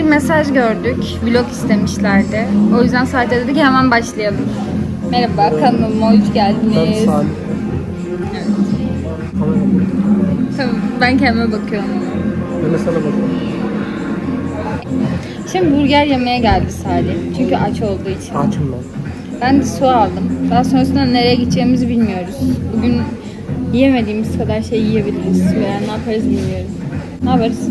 bir mesaj gördük. Vlog istemişlerdi. O yüzden saate dedik hemen başlayalım. Merhaba, kanalıma hoş geldiniz. Ben Salim. Evet. Tamam, ben kendime bakıyorum. Ben de sana bakıyorum. Şimdi burger yemeye geldi Salim. Çünkü aç olduğu için. Açım ben. Ben de su aldım. Daha sonrasında nereye gideceğimizi bilmiyoruz. Bugün yiyemediğimiz kadar şey yiyebiliriz. Veya ne yaparız bilmiyorum. Ne yaparız?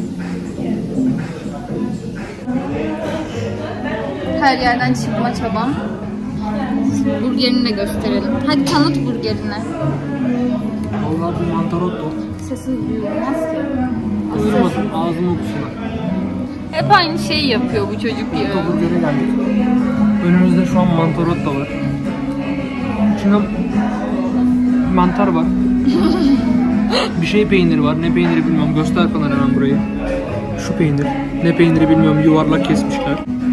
Her yerden çıkma çabam. Burgerini de gösterelim. Hadi tanıt burgerini. Allah bu mantarotto. Sesin duyulmaz ki. Duyurmadım ağzımı okusuna. Hep aynı şeyi yapıyor bu çocuk ya. Burger'e geldik. Önümüzde şu an mantarotto var. İçinde mantar var. Bir şey peyniri var. Ne peyniri bilmiyorum. Göster bana hemen burayı. Şu peynir. Ne peyniri bilmiyorum. Yuvarlak kesmişler.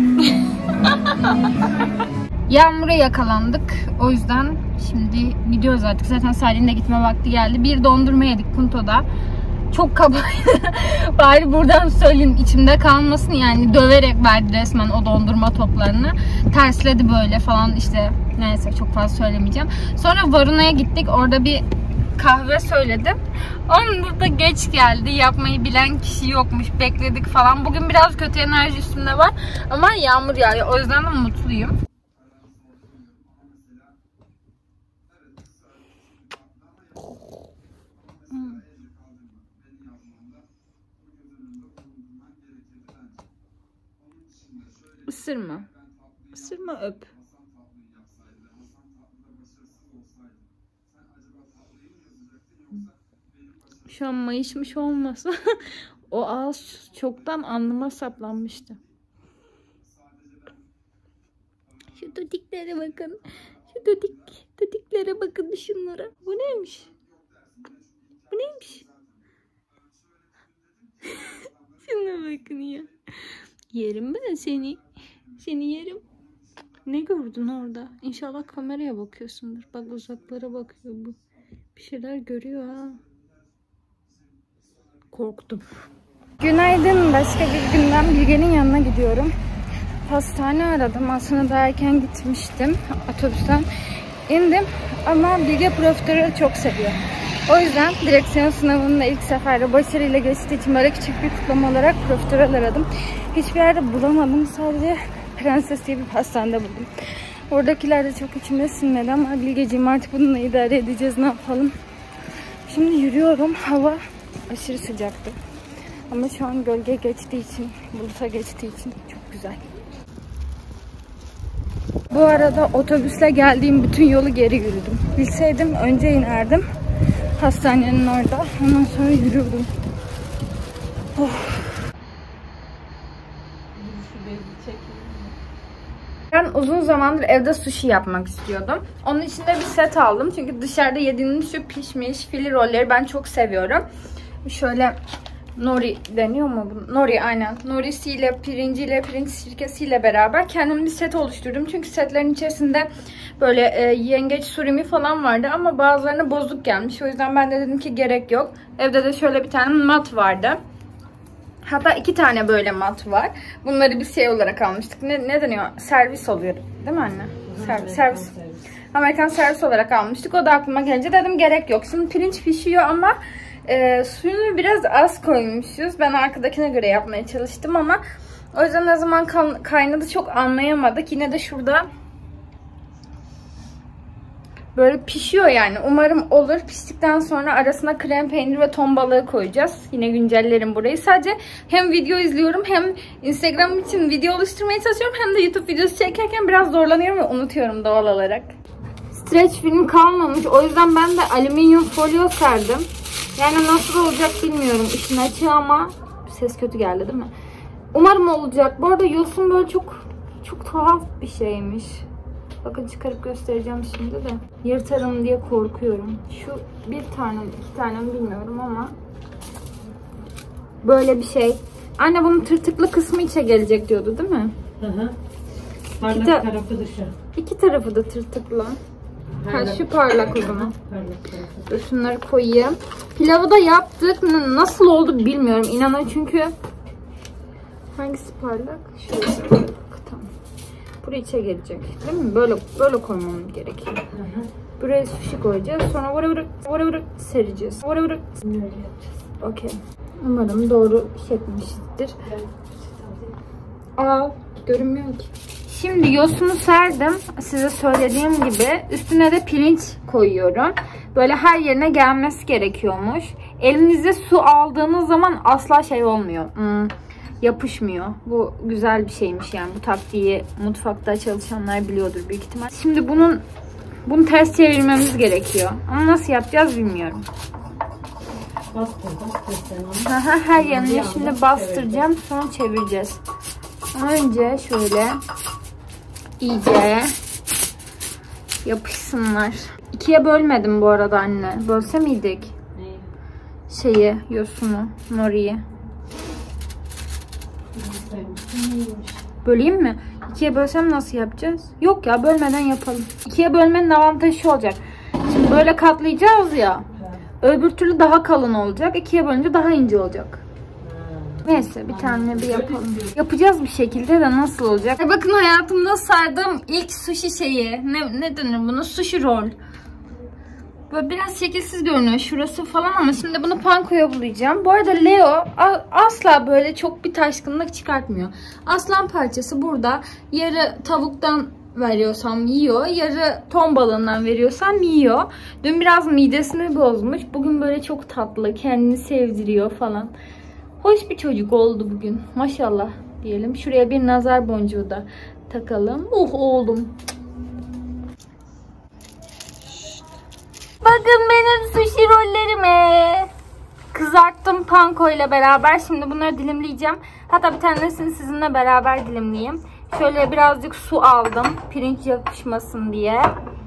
Yağmura yakalandık. O yüzden şimdi gidiyoruz artık. Zaten Salim'de gitme vakti geldi. Bir dondurma yedik Punto'da. Çok kabaydı. Bari buradan söyleyeyim, içimde kalmasın, yani döverek verdi resmen o dondurma toplarını. Tersledi böyle falan işte. Neyse, çok fazla söylemeyeceğim. Sonra Varuna'ya gittik. Orada bir kahve söyledim. Onun da geç geldi. Yapmayı bilen kişi yokmuş. Bekledik falan. Bugün biraz kötü enerji üstümde var. Ama yağmur yağıyor. O yüzden de mutluyum. Isırma. Isırma, öp. Şu an mayışmış olmasa o ağız çoktan alnıma saplanmıştı. Şu dodiklere bakın. Şu dodiklere bakın, şunlara. Bu neymiş? Bu neymiş? Şuna bakın ya. Yerim ben seni. Seni yerim. Ne gördün orada? İnşallah kameraya bakıyorsundur. Bak, uzaklara bakıyor bu. Bir şeyler görüyor ha. Korktum. Günaydın. Başka bir günden Bilge'nin yanına gidiyorum. Hastane aradım. Aslında daha erken gitmiştim. Otobüsten indim. Ama Bilge profiterolü çok seviyor. O yüzden direksiyon sınavında ilk seferde başarıyla geçtiği için böyle küçük bir kutlama olarak profiterol aradım. Hiçbir yerde bulamadım. Sadece Prenses diye bir pastanede buldum. Oradakiler de çok içime sinmedi ama Bilgeciğim artık bununla idare edeceğiz. Ne yapalım? Şimdi yürüyorum. Hava aşırı sıcaktı. Ama şu an gölge geçtiği için, buluta geçtiği için çok güzel. Bu arada otobüsle geldiğim bütün yolu geri yürüdüm. Bilseydim önce inerdim. Hastanenin orada. Ondan sonra yürürdüm. Oh. Ben uzun zamandır evde sushi yapmak istiyordum. Onun için de bir set aldım. Çünkü dışarıda yediğimiz şu pişmiş fili rolleri ben çok seviyorum. Şöyle nori deniyor mu bu? Nori, aynen. Norisiyle, pirinciyle, pirinç sirkesiyle beraber kendim bir set oluşturdum. Çünkü setlerin içerisinde böyle yengeç surimi falan vardı ama bazılarına bozuk gelmiş. O yüzden ben de dedim ki gerek yok. Evde de şöyle bir tane mat vardı. Hatta 2 tane böyle mat var. Bunları bir şey olarak almıştık. Ne deniyor? Servis oluyor. Değil mi anne? Servis. Amerikan servis olarak almıştık. O da aklıma gelince dedim gerek yok. Şimdi pirinç pişiyor ama suyunu biraz az koymuşuz. Ben arkadakine göre yapmaya çalıştım ama o yüzden ne zaman kaynadı çok anlayamadık. Yine de şurada böyle pişiyor yani. Umarım olur. Piştikten sonra arasına krem peynir ve ton balığı koyacağız. Yine güncellerim burayı. Sadece hem video izliyorum hem Instagram için video oluşturmaya çalışıyorum hem de YouTube videosu çekerken biraz zorlanıyorum ve unutuyorum doğal olarak. Streç film kalmamış. O yüzden ben de alüminyum folyo serdim. Yani nasıl olacak bilmiyorum. İşin açığı ama ses kötü geldi değil mi? Umarım olacak. Bu arada yosun böyle çok tuhaf bir şeymiş. Bakın çıkarıp göstereceğim şimdi de. Yırtarım diye korkuyorum. Şu bir tane, 2 tane mi bilmiyorum ama böyle bir şey. Anne bunun tırtıklı kısmı içe gelecek diyordu değil mi? Hı hı. Parlak tarafı dışı. 2 tarafı da tırtıklı. Ha, şu parlak o zaman. Dur şunları koyayım. Pilavı da yaptık. Nasıl oldu bilmiyorum. İnanın çünkü Hangisi parlak? Şurası. Tamam. Buraya içe gelecek. Değil mi? Böyle koymamız gerekiyor. Buraya sushi koyacağız. Sonra vura sereceğiz. Vura Böyle yapacağız. okey. Umarım doğru çekmişizdir. Aa, görünmüyor ki. Şimdi yosunu serdim. Size söylediğim gibi. Üstüne de pirinç koyuyorum. Böyle her yerine gelmesi gerekiyormuş. Elinizde su aldığınız zaman asla şey olmuyor. Yapışmıyor. Bu güzel bir şeymiş yani. Bu taktiği mutfakta çalışanlar biliyordur büyük ihtimal. Şimdi bunu ters çevirmemiz gerekiyor. Ama nasıl yapacağız bilmiyorum. Bastır sen onu. Her yerini şimdi bastıracağım. Sonra çevireceğiz. Önce şöyle iyice yapışsınlar. İkiye bölmedim bu arada anne. Bölse miydik? Neyi? Yosunu, noriyi. Böleyim mi? İkiye bölsem nasıl yapacağız? Yok ya, bölmeden yapalım. İkiye bölmenin avantajı şu olacak. Şimdi böyle katlayacağız ya. Öbür türlü daha kalın olacak. İkiye bölünce daha ince olacak. Neyse bir tane bir yapalım. Yapacağız bir şekilde de nasıl olacak? Bakın hayatımda sardığım ilk sushi şeyi. Ne denir bunu? Sushi roll. Böyle biraz şekilsiz görünüyor şurası falan ama şimdi bunu pankoya bulayacağım. Bu arada Leo asla böyle çok bir taşkınlık çıkartmıyor. Aslan parçası burada. Yarı tavuktan veriyorsam yiyor. Yarı ton balığından veriyorsam yiyor. Dün biraz midesini bozmuş. Bugün böyle çok tatlı. Kendini sevdiriyor falan. Hoş bir çocuk oldu bugün. Maşallah diyelim. Şuraya bir nazar boncuğu da takalım. Oğlum. Bakın benim sushi rollerime. Kızarttım panko ile beraber. Şimdi bunları dilimleyeceğim. Hatta bir tanesini sizinle beraber dilimleyeyim. Şöyle birazcık su aldım. Pirinç yapışmasın diye.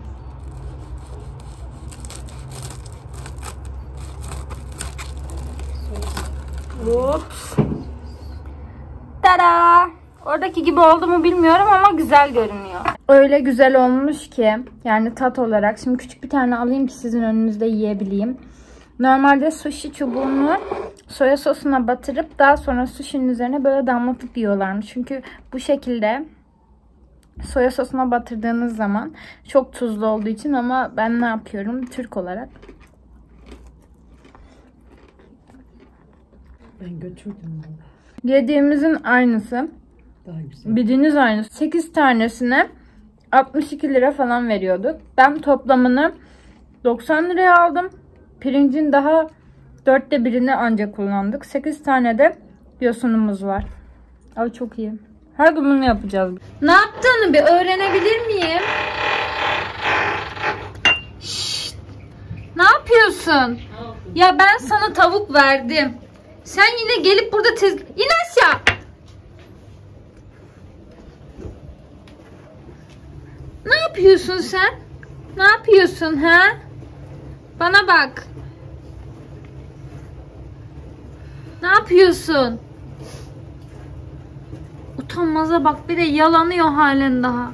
Ups. Tada! Oradaki gibi oldu mu bilmiyorum ama güzel görünüyor. Öyle güzel olmuş ki yani tat olarak. Şimdi küçük bir tane alayım ki sizin önünüzde yiyebileyim. Normalde sushi çubuğunu soya sosuna batırıp daha sonra sushi'nin üzerine böyle damlatıp yiyorlarmış. Çünkü bu şekilde soya sosuna batırdığınız zaman çok tuzlu olduğu için, ama ben ne yapıyorum Türk olarak? Ben götürdüm bunu. Yediğimizin aynısı. Daha güzel. Bildiğiniz aynısı. 8 tanesine 62 lira falan veriyorduk. Ben toplamını 90 liraya aldım. Pirincin daha 1/4'ünü ancak kullandık. 8 tane de yosunumuz var. Ay çok iyi. Her gün bunu yapacağız. Ne yaptığını bir öğrenebilir miyim? Şşt. Ne yapıyorsun? Ya ben sana tavuk verdim. Sen yine gelip burada İn aşağı. Ne yapıyorsun sen? Ne yapıyorsun ha? Bana bak. Ne yapıyorsun? Utanmaza bak, bir de yalanıyor halen daha.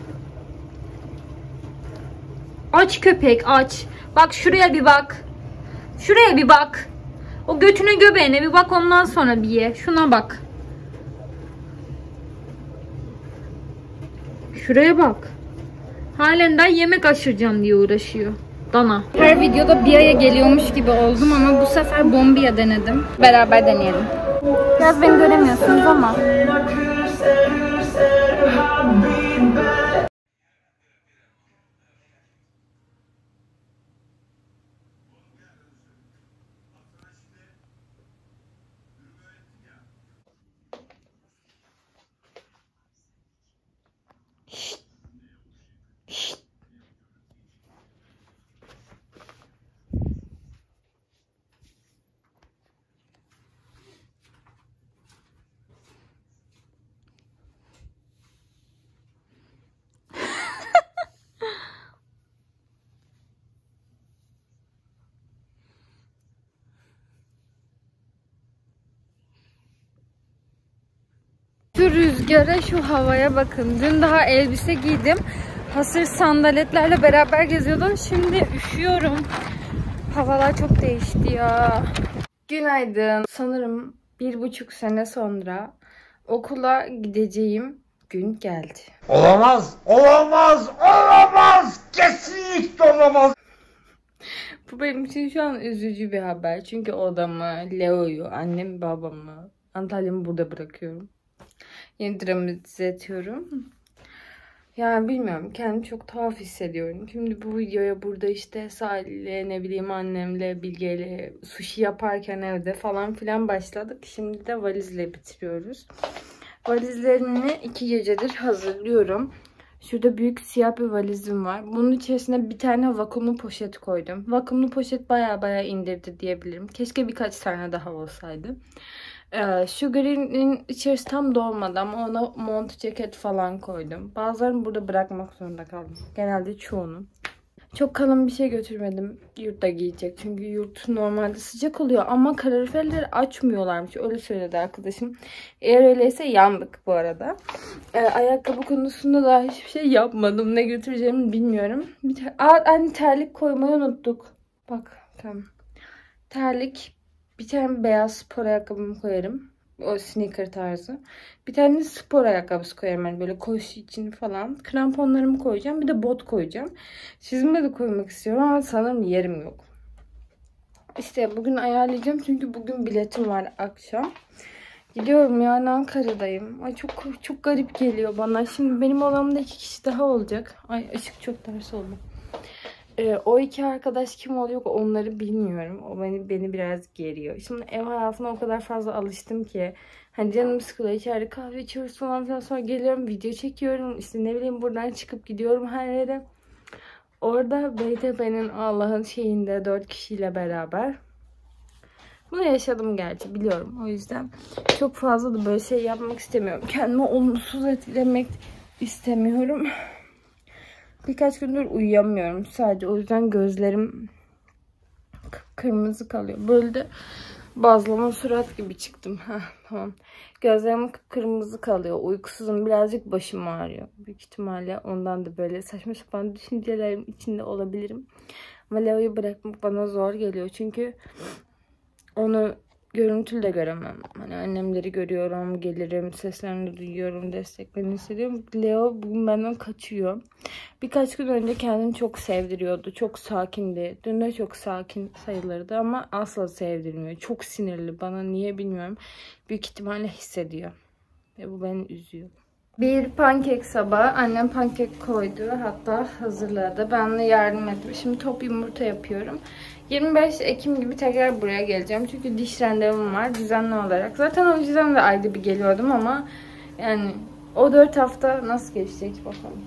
Aç köpek aç. Bak şuraya bir bak. Şuraya bir bak. O götüne göbeğine bir bak, ondan sonra bir ye. Şuna bak. Şuraya bak. Halen daha yemek aşıracağım diye uğraşıyor. Dana. Her videoda bir aya geliyormuş gibi oldum ama bu sefer bombiya denedim. Beraber deneyelim. Biraz beni göremiyorsunuz ama. Şu rüzgara, şu havaya bakın. Dün daha elbise giydim. Hasır sandaletlerle beraber geziyordum. Şimdi üşüyorum. Havalar çok değişti ya. Günaydın. Sanırım 1,5 sene sonra okula gideceğim gün geldi. Olamaz, olamaz, olamaz, kesinlikle olamaz. Bu benim için şu an üzücü bir haber. Çünkü odamı, Leo'yu, annemi, babamı, Antalya'mı burada bırakıyorum. Yeni dramatize ediyorum. Yani bilmiyorum, kendimi çok tuhaf hissediyorum. Şimdi bu videoya burada işte Salih'le, ne bileyim annemle, Bilge'yle sushi yaparken evde falan filan başladık. Şimdi de valizle bitiriyoruz. Valizlerini 2 gecedir hazırlıyorum. Şurada büyük siyah bir valizim var. Bunun içerisine bir tane vakumlu poşet koydum. Vakumlu poşet baya indirdi diyebilirim. Keşke birkaç tane daha olsaydı. Şu green'in içerisi tam dolmadı ama ona mont, ceket falan koydum. Bazılarını burada bırakmak zorunda kaldım. Genelde çoğunu. Çok kalın bir şey götürmedim yurtta giyecek. Çünkü yurt normalde sıcak oluyor ama kaloriferleri açmıyorlarmış. Öyle söyledi arkadaşım. Eğer öyleyse yandık bu arada. Ayakkabı konusunda daha hiçbir şey yapmadım. Ne götüreceğimi bilmiyorum. Anne terlik koymayı unuttuk. Bak tamam. Terlik. Bir tane beyaz spor ayakkabımı koyarım. O sneaker tarzı. Bir tane spor ayakkabısı koyarım. Yani böyle koşu için falan. Kramponlarımı koyacağım. Bir de bot koyacağım. Çizme de koymak istiyorum ama sanırım yerim yok. İşte bugün ayarlayacağım. Çünkü bugün biletim var akşam. Gidiyorum yani Ankara'dayım. Ay çok garip geliyor bana. Şimdi benim odamda 2 kişi daha olacak. Ay ışık çok ters oldu. O 2 arkadaş kim oluyor onları bilmiyorum. O beni biraz geriyor. Şimdi ev hayatına o kadar fazla alıştım ki. Hani canım sıkılıyor, içeride kahve içiyoruz falan, sonra geliyorum video çekiyorum. İşte ne bileyim buradan çıkıp gidiyorum her yere. Orada Beytepe'nin Allah'ın şeyinde 4 kişiyle beraber. Bunu yaşadım gerçi biliyorum. O yüzden çok fazla da böyle şey yapmak istemiyorum. Kendimi olumsuz etkilemek istemiyorum. Birkaç gündür uyuyamıyorum sadece. O yüzden gözlerim kırmızı kalıyor. Böyle de bazlama surat gibi çıktım. Tamam. Gözlerim kırmızı kalıyor. Uykusuzum. Birazcık başım ağrıyor. Büyük ihtimalle ondan da böyle saçma sapan düşüncelerim içinde olabilirim. Ama Leo'yu bırakmak bana zor geliyor. Çünkü onu görüntülü de göremem. Hani annemleri görüyorum, gelirim, seslerini duyuyorum, desteklerini hissediyorum. Leo bugün benden kaçıyor. Birkaç gün önce kendini çok sevdiriyordu. Çok sakindi. Dün de çok sakin sayılırdı ama asla sevdirmiyor. Çok sinirli. Bana niye bilmiyorum. Büyük ihtimalle hissediyor. Ve bu beni üzüyor. Bir pankek sabahı. Annem pankek koydu. Hatta hazırladı. Ben de yardım ettim. Şimdi top yumurta yapıyorum. 25 Ekim gibi tekrar buraya geleceğim. Çünkü diş randevum var düzenli olarak. Zaten o yüzden de ayda bir geliyordum ama yani o 4 hafta nasıl geçecek bakalım.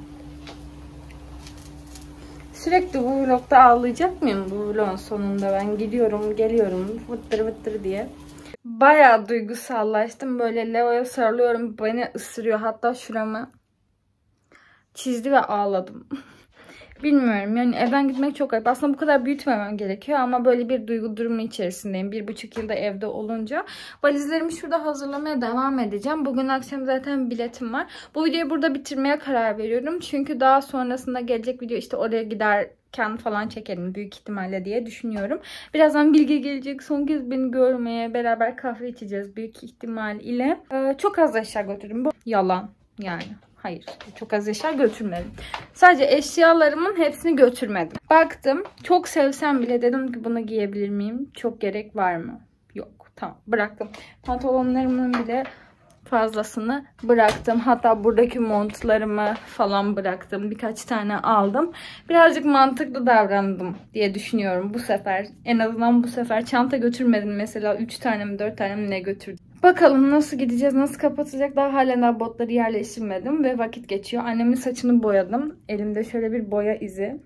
Sürekli bu vlogda ağlayacak mıyım bu vlogun sonunda? Ben gidiyorum, geliyorum vıttır vıttır diye. Bayağı duygusallaştım. Böyle Leo'ya sarılıyorum. Beni ısırıyor. Hatta şuramı çizdi ve ağladım. Bilmiyorum yani evden gitmek çok ayıp. Aslında bu kadar büyütmemem gerekiyor ama böyle bir duygu durumu içerisindeyim. 1,5 yılda evde olunca. Valizlerimi şurada hazırlamaya devam edeceğim. Bugün akşam zaten biletim var. Bu videoyu burada bitirmeye karar veriyorum. Çünkü daha sonrasında gelecek video işte oraya giderken falan çekelim büyük ihtimalle diye düşünüyorum. Birazdan Bilge gelecek. Son kez beni görmeye, beraber kahve içeceğiz büyük ihtimal ile. Çok az eşya götürdüm. Bu yalan yani. Hayır. Çok az eşya götürmedim. Sadece eşyalarımın hepsini götürmedim. Baktım. Çok sevsem bile dedim ki bunu giyebilir miyim? Çok gerek var mı? Yok. Tamam. Bıraktım. Pantolonlarımın bile fazlasını bıraktım. Hatta buradaki montlarımı falan bıraktım. Birkaç tane aldım. Birazcık mantıklı davrandım diye düşünüyorum bu sefer. En azından bu sefer çanta götürmedim. Mesela 3 tane mi 4 tane mi ne götürdüm. Bakalım nasıl gideceğiz, nasıl kapatacak. Daha halen daha botları yerleştirmedim ve vakit geçiyor. Annemin saçını boyadım. Elimde şöyle bir boya izi.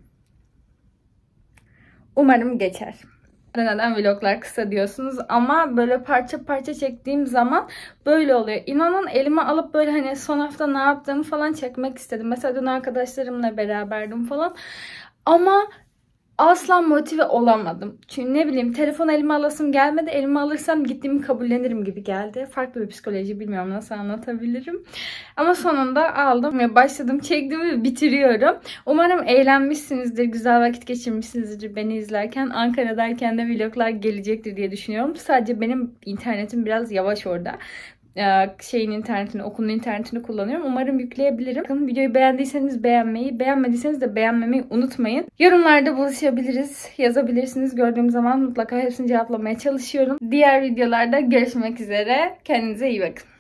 Umarım geçer. Neden vloglar kısa diyorsunuz ama böyle parça parça çektiğim zaman böyle oluyor. İnanın elime alıp böyle hani son hafta ne yaptığımı falan çekmek istedim. Mesela dün arkadaşlarımla beraberdim falan ama asla motive olamadım. Çünkü ne bileyim telefon elime alasım gelmedi. Elime alırsam gittiğimi kabullenirim gibi geldi. Farklı bir psikoloji, bilmiyorum nasıl anlatabilirim. Ama sonunda aldım ve başladım, çektim ve bitiriyorum. Umarım eğlenmişsinizdir, güzel vakit geçirmişsinizdir beni izlerken. Ankara'dayken de vloglar gelecektir diye düşünüyorum. Sadece benim internetim biraz yavaş orada. şeyin internetini, okulun internetini kullanıyorum. Umarım yükleyebilirim. Bakın, videoyu beğendiyseniz beğenmeyi, beğenmediyseniz de beğenmemeyi unutmayın. Yorumlarda buluşabiliriz, yazabilirsiniz. Gördüğüm zaman mutlaka hepsini cevaplamaya çalışıyorum. Diğer videolarda görüşmek üzere. Kendinize iyi bakın.